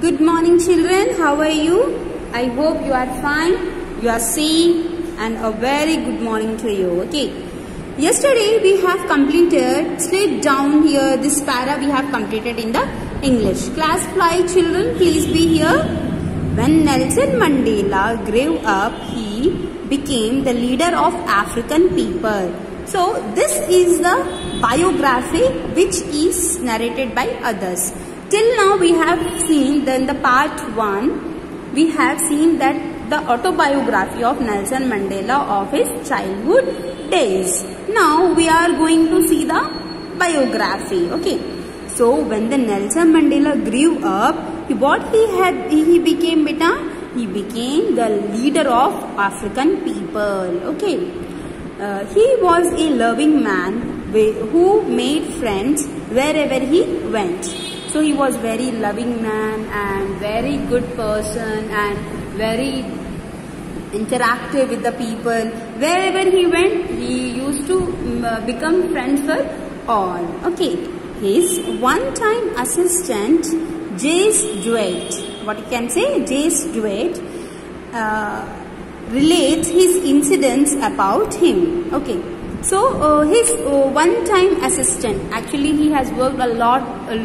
Good morning children, how are you? I hope you are fine, you are safe and a very good morning to you. Okay. Yesterday we have completed, slip down here this para we have completed in the English. Class 5 children, please be here. When Nelson Mandela grew up, he became the leader of African people. So this is the biography which is narrated by others. Till now we have seen in the part 1, we have seen that the autobiography of Nelson Mandela of his childhood days. Now we are going to see the biography. Okay. So when the Nelson Mandela grew up, he became beta? He became the leader of African people. Okay. He was a loving man who made friends wherever he went. So he was very loving man and very good person and very interactive with the people. Wherever he went, he used to become friends for all. Okay. His one-time assistant, Jace Jewett, what you can say, Jace Jewett, relates his incidents about him. Okay. So his one-time assistant, actually he has worked a lot,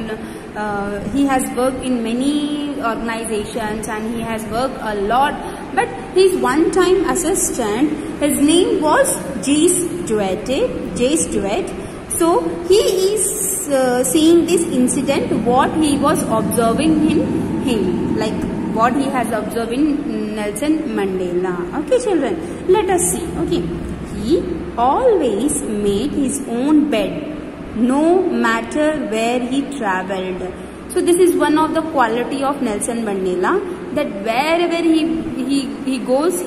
he has worked in many organizations and he has worked a lot, but his one-time assistant, his name was Jace Jewett. So he is seeing this incident, what he was observing in him, like what he has observed in Nelson Mandela. Okay children, let us see. Okay, he always made his own bed, no matter where he travelled. So this is one of the quality of Nelson Mandela, that wherever he goes,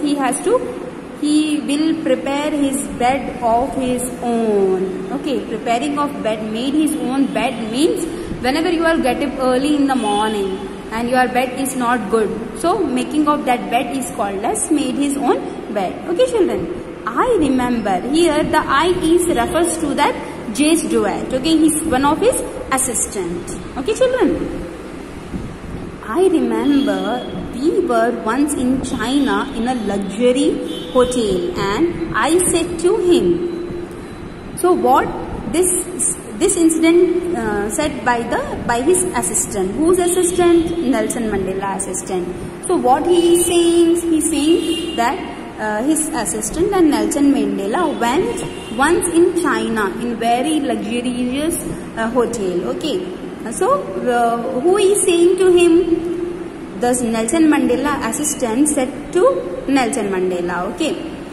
he will prepare his bed of his own. Okay, preparing of bed, made his own bed means whenever you are get up early in the morning and your bed is not good, so making of that bed is called as made his own bed. Okay children, I remember here the I is refers to that Jace Jewett. Okay, he's one of his assistants. Okay children, I remember we were once in China in a luxury hotel and I said to him, so what this incident said by his assistant. Whose assistant? Nelson Mandela assistant. So what he is saying? He's saying that his assistant and Nelson Mandela went once in China in very luxurious hotel. Okay. So who is saying to him? The Nelson Mandela assistant said to Nelson Mandela, okay,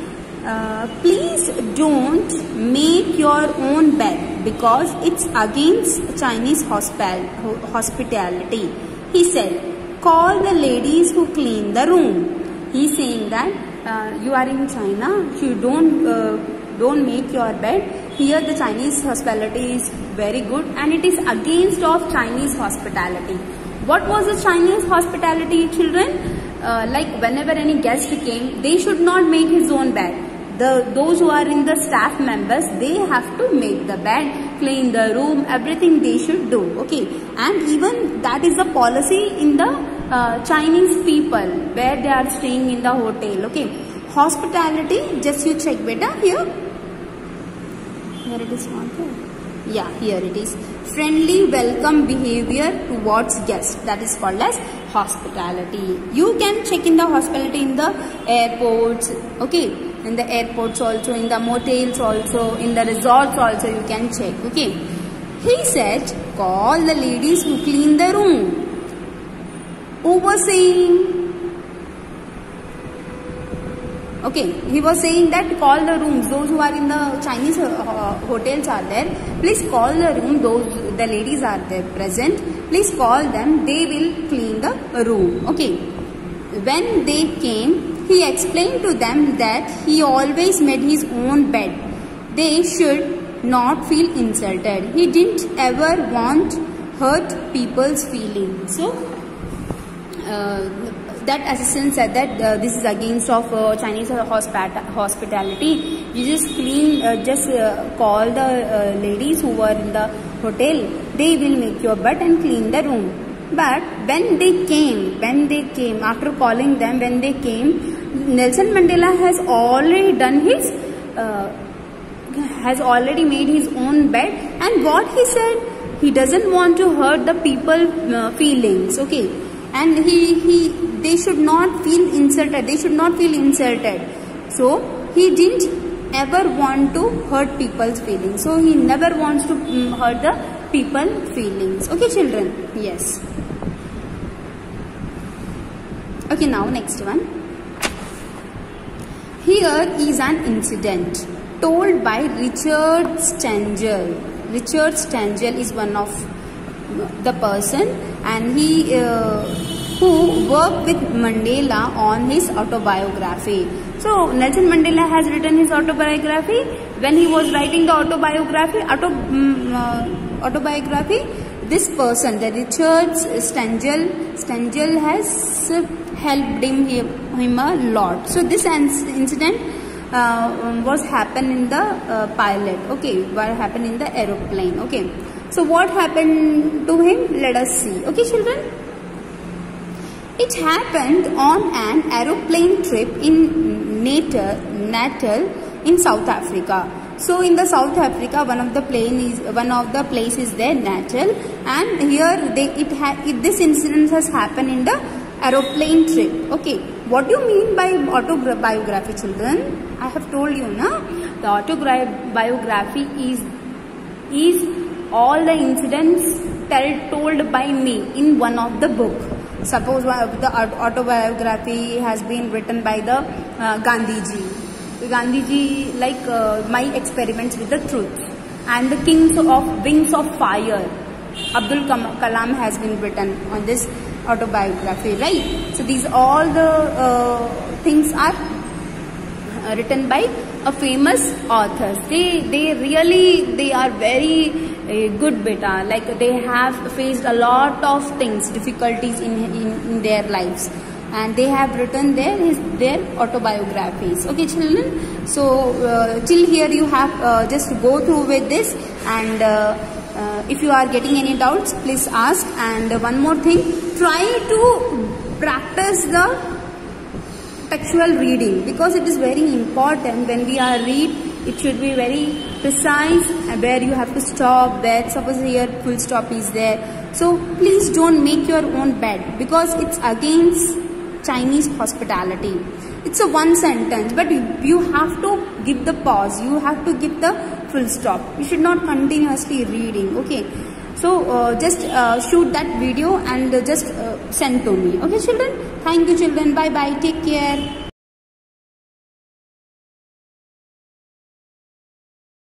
please don't make your own bed because it's against Chinese hospitality. He said, call the ladies who clean the room. He's saying that you are in China, you don't make your bed. Here the Chinese hospitality is very good and it is against of Chinese hospitality. What was the Chinese hospitality children? Like whenever any guest came, they should not make his own bed. Those who are in the staff members, they have to make the bed, clean the room, everything they should do. Okay, and even that is the policy in the Chinese people where they are staying in the hotel. Okay, hospitality, just you check beta here. Here it is not there. Yeah, here it is. Friendly welcome behavior towards guests. That is called as hospitality. You can check in the hospitality in the airports. Okay, in the airports also, in the motels also, in the resorts also you can check. Okay. He said, call the ladies who clean the room. Overseeing. Okay, he was saying that call the rooms, those who are in the Chinese hotels are there, please call the room, the ladies are there present, please call them, they will clean the room. Okay, when they came, he explained to them that he always made his own bed. They should not feel insulted. He didn't ever want hurt people's feelings. So, that assistant said that this is against of Chinese hospitality. You just call the ladies who were in the hotel. They will make your bed and clean the room. But when they came after calling them, when they came, Nelson Mandela has already done his has already made his own bed, and what he said, he doesn't want to hurt the people feelings, okay, and they should not feel insulted, so he didn't ever want to hurt people's feelings, so he never wants to hurt the people feelings. Okay children, yes. Okay, now next one. Here is an incident told by Richard Stengel. Richard Stengel is one of the person, and he who worked with Mandela on his autobiography. So Nelson Mandela has written his autobiography. When he was writing the autobiography, this person, the Richard Stengel has helped him a lot. So this incident was happened in the pilot, okay, what happened in the aeroplane, okay. So what happened to him? Let us see. Okay children, it happened on an aeroplane trip in Natal in South Africa. So in the South Africa, one of the place is there, Natal, and here this incident has happened in the aeroplane trip. Okay, what do you mean by autobiography, children? I have told you, na, the autobiography is all the incidents told by me in one of the book. Suppose the autobiography has been written by the Gandhiji, like my experiments with the truth, and the Wings of Fire, Abdul Kalam has been written on this autobiography, right? So these all the things are written by a famous authors. They are very good beta, like they have faced a lot of things, difficulties in their lives, and they have written their autobiographies. Okay children, so till here you have just go through with this, and if you are getting any doubts, please ask. And one more thing, try to practice the textual reading, because it is very important. When we are read, it should be very precise, where you have to stop, where suppose here full stop is there. So please don't make your own bed, because it's against Chinese hospitality. It's a one sentence, but you have to give the pause, you have to give the full stop. You should not continuously reading, okay. So just shoot that video and just send to me. Okay children, thank you children, bye bye, take care.